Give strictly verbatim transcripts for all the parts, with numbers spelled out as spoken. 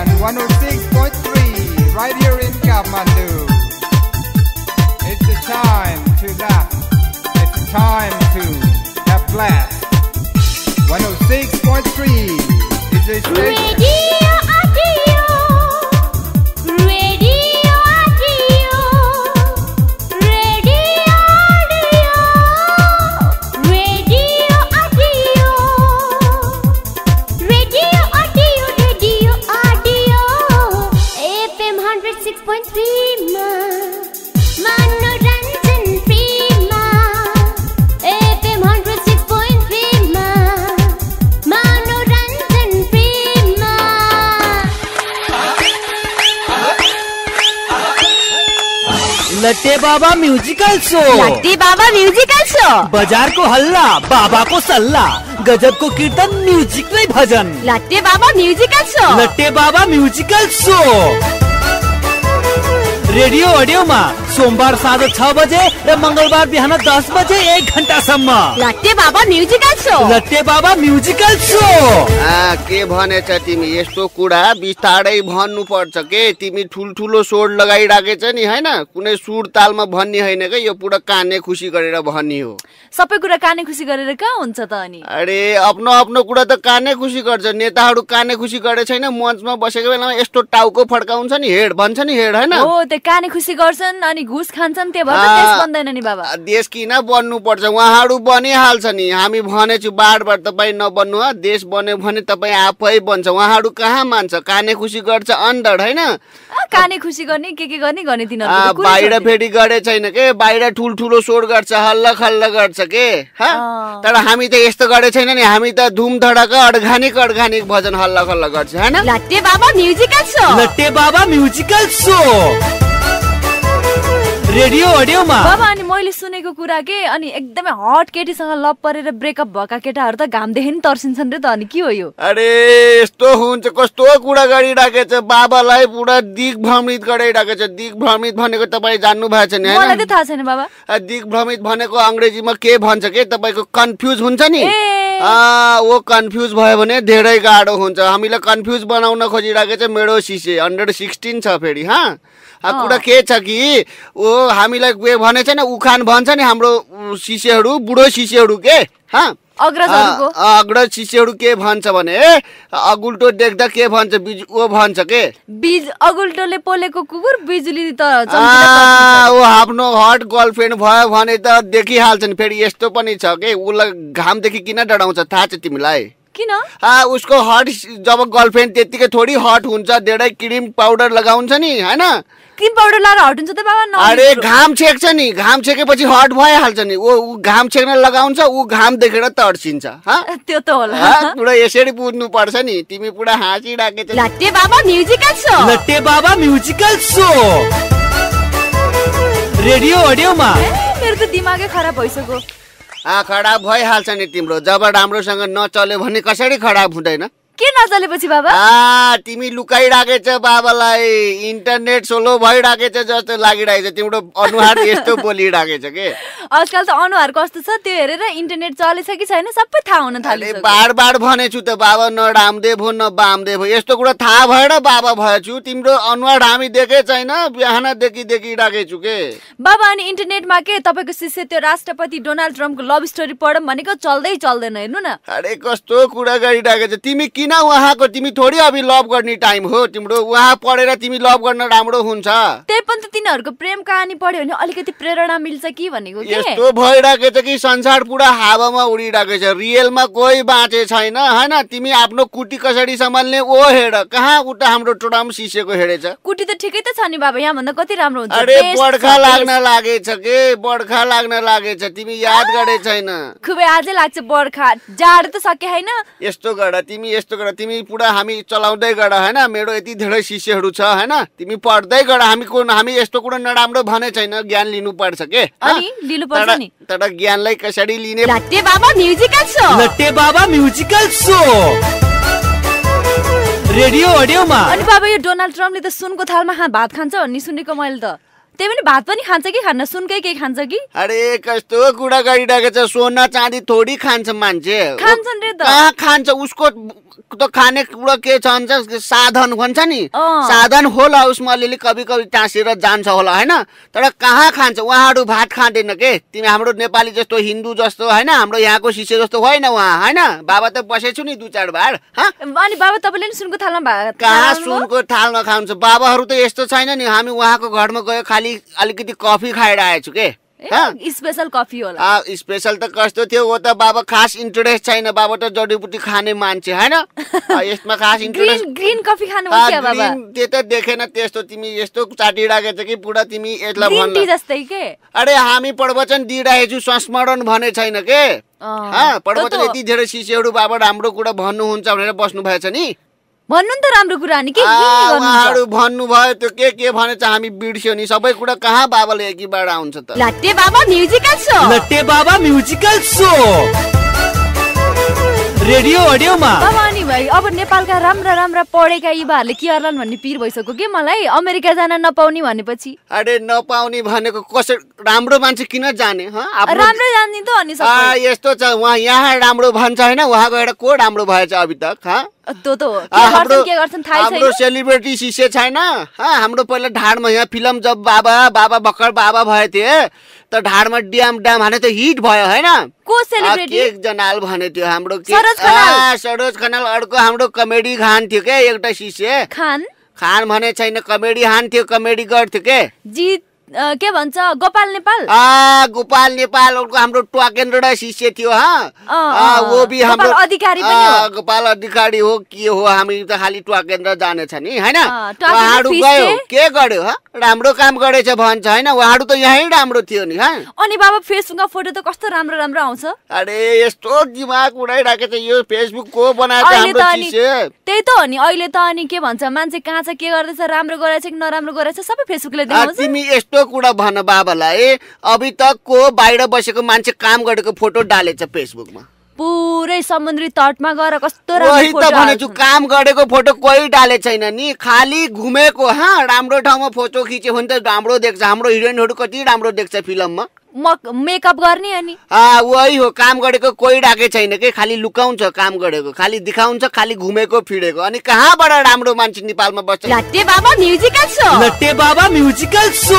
Station one oh six point three right here in Kathmandu. It's the time to laugh. It's the time to have blast. one oh six point three is the station. Radio Audio. Radio Audio. Radio Audio. Radio Audio. Radio Audio. Radio Audio. F M one oh six point three ma. Manoranjan Prema. F M one oh six point three ma. Manoranjan Prema. लट्टे बाबा musical show. लट्टे बाबा musical show. बाजार को हल्ला, बाबा को सल्ला, गजब को कीर्तन, म्यूजिक नहीं भजन। लट्टे बाबा म्यूजिकल शो। लट्टे बाबा म्यूजिकल शो रेडियो ऑडियो में सोमबार साँझ छ बजे र मंगलबार बिहान दस बजे एक घंटा सम्म। लट्टे बाबा म्यूजिकल शो। लट्टे बाबा म्यूजिकल शो। आ, के भनेछ तिमी यस्तो कुरा बिस्तारै भन्नु पर्छ के तिमी ठुलठुलो स्वर लगाइराखेछ नि हैन कुनै सुर तालमा भन्ने हैन के यो पुरा काने खुसी गरेर भन्ने हो। सबै कुरा काने खुसी गरेर कहाँ हुन्छ त अनि? अरे आफ्नो आफ्नो कुरा त काने खुसी गर्छ। नेताहरू काने खुसी गरे छैन मञ्चमा बसेको बेलामा यस्तो टाउको फड्काउँछ नि हेड भन्छ नि हेड हैन। हो त्यो काने खुसी गर्छन् अनि घुस खान्छन् त्यो भएर देश बन्दैन नि बाबा। देश किन बन्नु पर्छ उहाँहरू बनिहाल्छ नि। हामी भनेछु बारबार तपाई नबन्नु ह देश बन्यो भने तपाई आफै बन्छ। उहाँहरू कहाँ मान्छ काने खुसी गर्छ अन्डर हैन। काने खुसी गर्ने के के गर्ने गर्ने तिनीहरुको बाहिर फेरि गरे छैन के बाहिर ठुलठुलो स्वर गर्छ हल्ला खल्ला गर्छ के ह तर हामी त यस्तो गरे छैन नि। हामी त धुम धडका अर्गानिक अर्गानिक भजन हल्ला खल्ला गर्छ हैन। लट्टे बाबा म्यूजिकल शो। लट्टे बाबा म्यूजिकल शो रेडियो ऑडियो में बाबा अनि मैले सुनेको कुरा के अनि एकदमै हट केटीसँग लभ परेर ब्रेकअप भएका केटाहरू त घाम देखेन तर्सिन्छन् रे त अनि के हो यो? अरे यस्तो हुन्छ कस्तो कुरा गरिराखेछ बाबालाई पुरा दिग्भ्रमित गराइराखेछ। दिग्भ्रमित भनेको तपाई जान्नु भएको छ नि हैन? मलाई त थाहा छैन बाबा। दिग्भ्रमित भनेको अंग्रेजीमा के भन्छ के तपाईको कन्फ्युज हुन्छ नि। आ वो कन्फ्युज भयो भने धेरै गाह्रो हुन्छ। हामीलाई कन्फ्युज बनाउन खोजिराखेछ मेरो शिष्य अन्डर सोह्र छ फेरि हा। कुरा के छ कि ओ हामीलाई के भनेछ नि उखान भन्छ नि हाम्रो शिष्यहरू बुढो शिष्यहरू के हा अग्रजहरुको अग्रज शिष्यहरू के भन्छ भने अगुल्टो देख्दा के भन्छ बिज ओ भन्छ के बिज अगुल्टोले पोलेको कुकुर बिजुली त चम्किन्छ। ओ आफ्नो हट गर्लफ्रेन्ड भयो भने त देखिहाल्छ नि। फेरि यस्तो पनि छ के उलाई घामदेखि किन डराउँछ थाहा छ तिमीलाई? किन? हाँ उसको हट जब गर्लफ्रेन्ड त्यतिकै थोड़ी हट हुन्छ धेरै क्रिम पाउडर लगाउँछ नि हैन। क्रिम पाउडर लाएर हट हुन्छ त बाबा? अरे घाम छेक्छ नि घाम छेकेपछि हट भइहाल्छ नि। ओ घाम छेक्न लगाउँछ ऊ घाम देखेर तर्सिन्छ। त्यो त होला पुरा यसरी बुझ्नु पर्छ नि। तिमी पुरा हाँसिराखेछ। लट्टे बाबा म्युजिकल शो। लट्टे बाबा म्युजिकल शो रेडियो ऑडियो में मेरो त दिमागै खराब भइसक्यो। आ खराब भइहाल्छ नि तिम्रो। जब राम्रोसँग नचल्यो भने कसरी खराब हुँदैन? के नचलेपछि बाबा? आ तिमी लुकाइराखेछ बाबालाई इन्टरनेट सोलो भइराखेछ जस्तो लागिरहेछ। तिम्रो अनुहार यस्तो बोलिराखेछ के आजकल त अनुहार कस्तो छ त्यो हेरेर इन्टरनेट चलेछ कि छैन सबै थाहा हुन थाल्यो। बार बार भनेछु त बाबा न रामदेव हो न बामदेव हो यस्तो कुरा थाहा भएर बाबा भएछु। तिम्रो अनुहार हामी देखे छैन बिहानदेखि देखिराखेछु के बाबा। अनि इन्टरनेटमा के तपाईको शिष्य त्यो राष्ट्रपति डोनाल्ड ट्रम्पको लभ स्टोरी पढौँ भनेको चल्दै चल्दैन हेर्नु न। अरे कस्तो कुरा गरिराखेछ तिमी। किन उहाँको तिमी थोड़ी अभी लभ गर्ने टाइम हो तिम्रो। उहाँ पढेर तिमी लभ गर्न राम्रो हुन्छ। त्यही पनि त तिनीहरूको प्रेम कहानी पढ्यो भने अलिकति प्रेरणा मिल्छ कि भनेको के। यस्तो भइराखेछ कि संसार पुरा हावामा उडिराखेछ। रियलमा कोही बाँचे छैन हैन। तिमी आफ्नो कुटी कसरी सम्हाल्ने ओ हेर कहाँ उता हाम्रो ट्रम्प शिष्यको हेरेछ। कुटी त ठिकै त छ नि बाबा यहाँ भन्दा कति राम्रो हुन्छ। अरे बर्खा लाग्न लागेछ के बर्खा लाग्न लागेछ तिमी याद गरे छैन? खुबै आजै लाग्छ बर्खा जाड त सके हैन। यस्तो गर तिमी यस्तो गर तिमी पुरा हामी चलाउँदै गर हैन। मेरो यति धेरै शिष्यहरू छ हैन। तिमी पढ्दै गर। हामी को हामी यस्तो कुरा नराम्रो भने छैन ज्ञान लिनु पर्छ के अनि लिनु पर्छ नि। तर ज्ञानलाई कसरी लिने? लट्टे बाबा म्युजिकल शो। लट्टे बाबा म्युजिकल शो रेडियो ऑडियो में। अनि बाबा यो डोनाल्ड ट्रम्पले त सुनको थालमा भात खान्छ भन्ने सुनेको मैले त। त्यही पनि भात पनि खान्छ कि खान्न सुनकै केही खान्छ कि अरे कस्तो कुरा गरिरहेको छ सोना चाँदी थोडी खान्छ मान्छे खान्छन् रे त कहाँ खान्छ उसको त खाने कुरा के छ भन्छ साधन भन्छ नि साधन होला उसमा अलिअलि कभी कभी टाँसेर जान्छ होला हैन तर कहाँ खान्छ उहाँहरू भात खाँदैन के तिमी हाम्रो नेपाली जस्तो हिन्दू जस्तो हैन हाम्रो यहाँको शिष्य जस्तो होइन उहाँ हैन बाबा त बसेछु नि दुई चार बार अनि बाबा तपाईँले नि सुनको थालमा भात कहाँ सुनको थाल नखान्छ बाबाहरू त यस्तो छैन नि हामी उहाँको घरमा गयो खालि अलिकति कफी खाएर आएछु के स्पेशल कफी होला स्पेशल त कस्तो थियो वो त बाबा खास इन्ट्रेस्ट छैन बाबा त जडीबुटी खाने मान्छे हैन यसमा खास इन्ट्रेस्ट ग्रीन कफी खानु हो के बाबा त्यो त देखेन त्यस्तो तिमी यस्तो चाटिराखेछ कि पुरा तिमी यसलाई ग्रीन टी जस्तै के अरे हामी प्रवचन दिइरहेछु संस्मरण भने छैन के ह प्रवचन यति धेरै शिष्यहरू बाबा राम्रो कुरा भन्नुहुन्छ भनेर बस्नु भएछ नि भन्नु त राम्रो कुरा नि के उहाँहरू भन्नु भयो त्यो के के भनेछ हामी बिर्स्यो नि सबै कुरा कहाँ बाबाले एकीबाट आउँछ त लट्टे बाबा म्युजिकल शो लट्टे बाबा म्युजिकल शो रेडियो अडियोमा बाबा अनि भाइ अब नेपालका राम्रा राम्रा पढेका युवाहरूले के गर्लान् भन्ने पिर भइसक्यो के मलाई अमेरिका जान नपाउने भनेपछि अरे नपाउने भनेको कसै राम्रो मान्छे किन जाने राम्रो जान्ने त अनि सबै यस्तो छ उहाँ यहाँ राम्रो भन्छ हैन उहाँ गएर को राम्रो भएछ अभी तक ह त्यो त के गर्छन् के गर्छन् थाहै छैन हाम्रो सेलिब्रिटी शिष्य छैन हाम्रो पहिला ढाडमा यहाँ फिल्म जब बाबा बाबा भर्खर बाबा भए थिए त ढाडमा ड्याम ड्याम हाने त हिट भयो हैन को सेलिब्रिटी एक जनाल भने थियो हाम्रो के सरोज खनाल अर्को हाम्रो कमेडी खान थियो के एउटा शिष्य खान खान भने छैन कमेडी हान थियो कमेडी गर्थ्यो के जी के भन्छ गोपाल नेपाल आ गोपाल नेपाल उनको हाम्रो ट्वाकेन्द्र शिष्य थियो हा वो भी हाम्रो गोपाल अधिकारी पनि हो गोपाल अधिकारी हो के हो हामी त खाली ट्वाकेन्द्र जाने छ नि हैन उहाँहरु गयो के गर्यो ह राम्रो काम गरेछ भन्छ हैन उहाँहरु त यही राम्रो थियो नि ह अनि बाबा फेसबुकमा फोटो त कस्तो राम्रो राम्रो आउँछ अरे यस्तो दिमाग उडाइराके छ यो फेसबुक को बनाएको हाम्रो शिष्य त्यही त हो नि अहिले त अनि के भन्छ मान्छे कहाँ छ के गर्दैछ राम्रो गरेछ कि नराम्रो गरेछ सबै फेसबुकले देखाउँछ तिमी यस्तो कुरा भन बाबालाई अभी तक को बाहिर बसेको मान्छे काम गरेको फोटो डालेछ फेसबुकमा पुरै समुद्री तटमा गएर कस्तो राम्रो फोटो त भनेछु काम गरेको फोटो कोही डाले छैन नि खाली घुमेको ह राम्रो ठाउँमा फोटो खिच्यो भने त राम्रो देख्छ हाम्रो हिरोइनहरु कति राम्रो देख्छ फिल्ममा मेकअप गर्ने अनि अ वही हो काम गरेको कोही डाके छैन के खाली लुकाउँछ काम गरेको खाली दिखाउँछ खाली घुमेको फिडेको अनि कहाँबाट राम्रो मान्छे नेपालमा बस्छ लट्टे बाबा म्युजिकल शो लट्टे बाबा म्युजिकल शो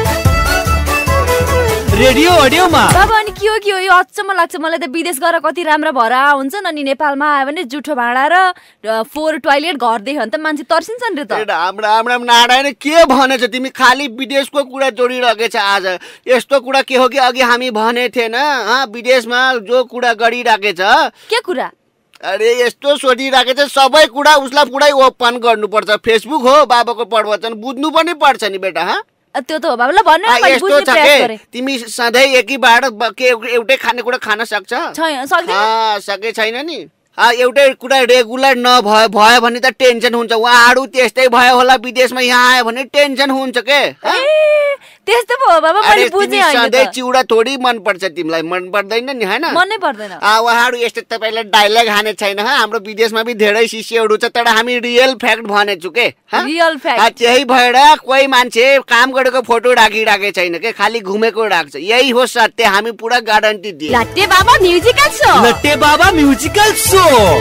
रेडियो अडियोमा बाबा अनि के हो के हो यो अचम्म लाग्छ मलाई त विदेश गएर कति राम्रो भरा हुन्छन् अनि नेपालमा आयो भने जुठो भाँडा र फोर टोयलेट घर देख्यो भने त मान्छे तर्सिन्छन् रे त राम राम राम नारायण के भनेछ तिमी खाली विदेशको कुरा जोडिरहेछ आज यस्तो कुरा के हो कि अघि हामी भने थिएन विदेशमा जो कुरा गरिरहेछ के कुरा अरे यस्तो सोधिराखेछ सबै कुरा उसलाई पुरै ओपन गर्नुपर्छ फेसबुक हो बाबाको प्रवचन बुझ्नु पनि पर्छ नि बेटा ह त्यो त हो बाबा ल भन्नु न मैले बुझ्ने प्रयास गरे तिमी सधैँ एकीबाट के एउटै खानेकुरा खान सक्छ सक्दैन सके छैन नि एउटै कुरा रेगुलर नभयो भयो भने त टेन्सन हुन्छ उहाँहरु त्यस्तै भयो होला विदेशमा यहाँ आयो भने टेन्सन हुन्छ के त्यस्तो पो हो बाबा मैले बुझे अहिले सधैँ चिउरा थोडी मन पर्छ तिमीलाई मन पर्दैन नि हैन मनै पर्दैन आ उहाँहरु यस्तो तपाईलाई डायलग हाने छैन हाम्रो विदेशमा भी धेरै शिष्यहरु छ तर हामी रियल फ्याक्ट भनेछु के रियल फ्याक्ट त्यही भएर कोही मान्छे काम गरेको फोटो राखिराखे छैन के खाली घुमेको राख्छ यही हो सत्य हामी पुरा ग्यारेन्टी दिए लट्टे बाबा म्युजिकल शो लट्टे बाबा म्युजिकल शो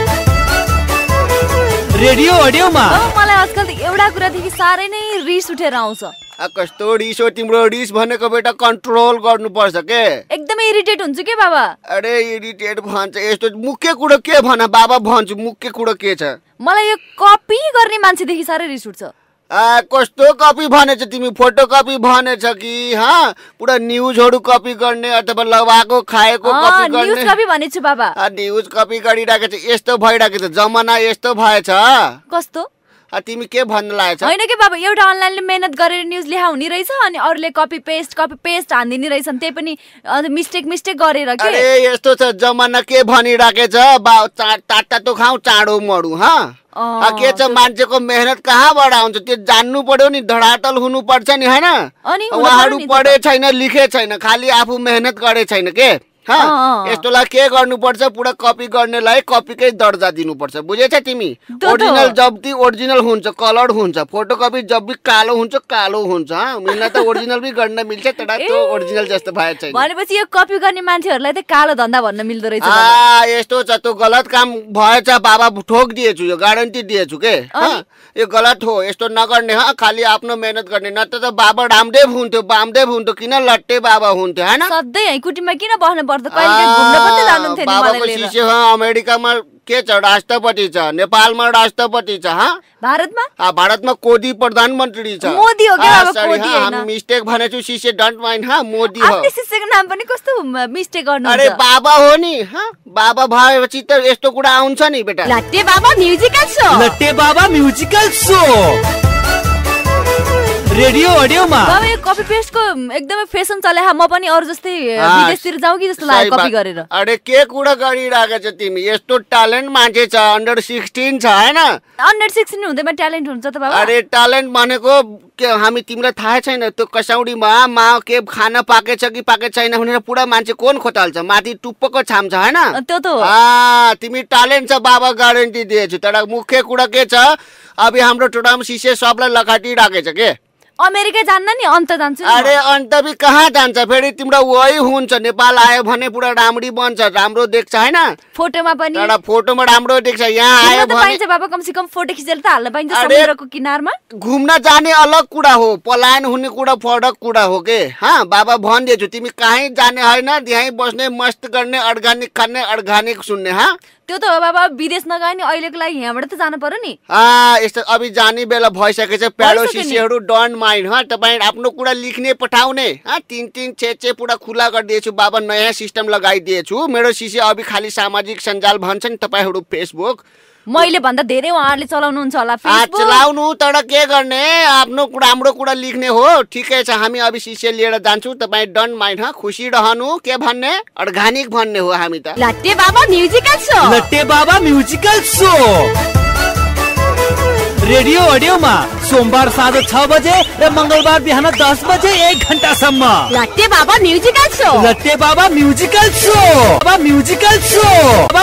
रेडियो अडियोमा मलाई आजकल त एउटा कुरादेखि साह्रै नै रिस उठेर आउँछ कस्तो रिस हो तिम्रो रिस भनेको बेटा कन्ट्रोल गर्नुपर्छ के एकदमै इरिटेट हुन्छ के बाबा अरे इरिटेट भन्छ यस्तो मुख्य कुरो के भन बाबा भन्छु मुख्य कुरो के छ मलाई यो कपी गर्ने मान्छेदेखि साह्रै रिस उठ्छ आ कस्तो कपी भनेछ तिमी फोटो कपी भनेछ कि हा पुरा न्यूजहरु कपी गर्ने अथवा लगाएको खाएको कपी गर्ने न्यूज कपी भनेछु बाबा आ न्यूज कपी गरिराखेछ यस्तो भइराखेछ जमाना यस्तो भएछ कस्तो तिमी के भन्न लागेछ हैन के बाबा एउटा अनलाइनले मेहनत गरेर न्यूज ल्याउने रहेछ अनि अरूले कपी पेस्ट कपी पेस्ट हान्दिने रहेछन् त्यही पनि मिस्टेक मिस्टेक गरेर के अरे यस्तो छ जमाना के भनिराखेछ टाटा तो खाऊ चाँडो मरु ह के छ मान्छेको मेहनत कहाँबाट आउँछ त्यो जान्नु पर्यो नि धडातल हुनु पर्छ नि हैन उहाँहरु पढे छैन लिखे छैन खाली आफू मेहनत गरे छैन के यस्तोलाई के गर्नुपर्छ पुरा कपी गर्नेलाई कपीकै दर्जा दिनुपर्छ बुझेछ तिमी ओरिजिनल जब ती ओरिजिनल हुन्छ कलर हुन्छ फोटोकपी जब भी कालो हुन्छ कालो हुन्छ मिल्न त ओरिजिनल भी गर्न मिल्छ तर त्यो ओरिजिनल जस्तो भए छैन भनेपछि यो कपी गर्ने मान्छेहरुलाई त कालो धन्दा भन्न मिल्दो रहेछ आ यस्तो छ त्यो गलत काम भएछ बाबा ठोक दिएछु यो ग्यारेन्टी दिएछु के यो गलत हो यस्तो नगर्ने ह खाली आफ्नो मेहनत गर्ने न त बाबा रामदेव हुन्थ्यो बामदेव हुन्थ्यो किन लट्टे बाबा हुन्थ्यो हैन सधैँ है कुटीमा किन बस्नु पर्छ कहिले घुम्न पनि जानुहुन्थ्यो नि बाबाको शिष्य ह अमेरिकामा के छ राष्ट्रपति छ नेपालमा राष्ट्रपति छ ह भारतमा आ भारतमा कोदी प्रधानमन्त्री छ मोदी हो के बाबा कोदी हैन हामी मिस्टेक भनेछु शिष्य डोन्ट माइन्ड ह मोदी हो आफ्नो शिष्यको नाम पनि कस्तो मिस्टेक गर्नुहुन्छ अरे बाबा हो नि ह बाबा भएपछि त यस्तो कुरा आउँछ नि बेटा लट्टे बाबा म्युजिकल शो लट्टे बाबा म्युजिकल शो रेडियो अडियोमा बाबा यो कपी पेस्टको एकदमै फेसन चले हा म पनि अरु जस्तै विदेशतिर जाऊ कि जस्तो लाग्यो कपी गरेर अरे के कुरा गरिराको छ तिमी यस्तो ट्यालेन्ट मान्छे छ अन्डर सोह्र छ हैन अन्डर सोह्र हुँदैमा ट्यालेन्ट हुन्छ त बाबा अरे ट्यालेन्ट भनेको के हामी तिमीलाई थाहा छैन त्यो कसौडीमा मा के खाना पाकेछ कि पाके छैन भनेर पुरा मान्छे कोन खोटाल्छ माथि टुप्पोको छाम छ हैन त्यो त आ तिमी ट्यालेन्ट छ बाबा ग्यारेन्टी दिएछु तर मुख्य कुरा के छ अब हाम्रो टोटाम शिष्य सबलाई लखाटी राखेछ के अमेरिका जान्न नि अन्त जान्छु अरे अन्त भी कहाँ जान्छ फेरि तिम्रो वही हुन्छ नेपाल आयो भने पुरा राम्री बन्छ राम्रो देख्छ हैन फोटोमा पनि एउटा फोटोमा राम्रो देख्छ यहाँ आयो भने पाइन्छ बाबा कम से कम फोटो खिचेर त हाल्न पाइन्छ समुद्रको किनारमा घुम्न जाने अलग कुरा हो पलायन हुने कुरा फरक कुरा हो के हा बाबा भनिदिएछु तिमी कहीँ जाने हैन त्यहीँ बस्ने मस्त गर्ने अर्गानिक खाने अर्गानिक सुन्ने हा त्यो त हो बाबा विदेश नगए नि अहिलेको लागि यहाँबाट त जानु पर्यो नि आ यस्तो अभी जाने बेला भइसकेछ प्यारो शिष्यहरू डोन्ट माइन्ड ह तपाईँ आफ्नो कुरा लेख्ने पठाउने हा तीन तीन छे छे पुरा खुला गरिदिएछु बाबा नयाँ सिस्टम लगाइदिएछु मेरो शिष्य अभी खाली सामाजिक सञ्जाल भन्छन् तपाईहरू फेसबुक मैले भन्दा धेरै उहाँहरूले चलाउनुहुन्छ होला फेसबुक चलाउनु तर के गर्ने आफ्नो राम्रो कुरा लेख्ने हो ठिकै छ हामी अब शिष्य लिएर जान्छौ तपाईँ डोन्ट माइन्ड ह खुसी रहनु के भन्ने अर्गानिक भन्ने हो हामी त लट्टे बाबा म्युजिकल शो लट्टे बाबा म्युजिकल शो रेडियो अडियोमा सोमबार साँझ छ बजे र मंगलबार बिहान दस बजे एक घण्टासम्म लट्टे बाबा म्युजिकल शो लट्टे बाबा म्युजिकल शो बाबा म्युजिकल शो